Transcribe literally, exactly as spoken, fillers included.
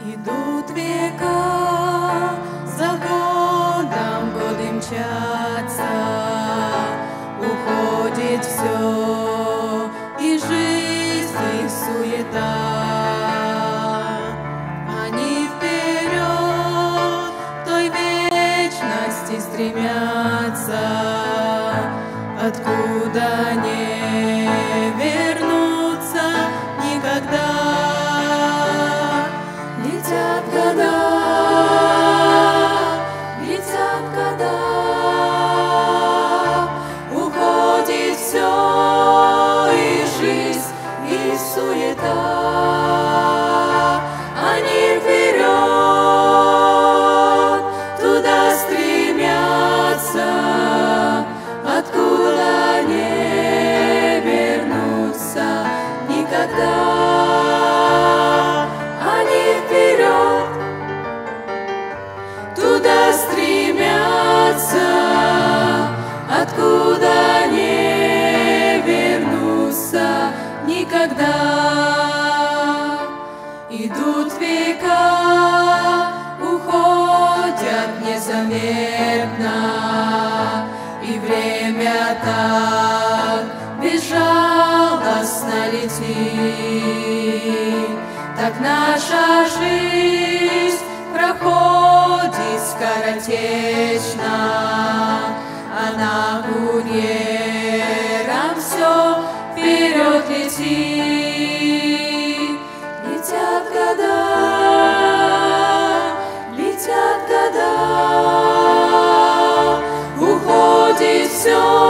Идут века, за годом годы мчатся, уходит все, и жизнь, и суета. Они вперед к той вечности стремятся, откуда не вернуться никогда. Летят года, летят года, уходит все, и жизнь, и суета. Они вперед, туда стремятся, откуда не вернуться никогда. Туда стремятся, откуда не вернуться никогда. Идут века, уходят незаметно, и время так безжалостно летит. Так наша жизнь проходит скоротечно, она курьером все вперед летит. Летят года, летят года, уходит все.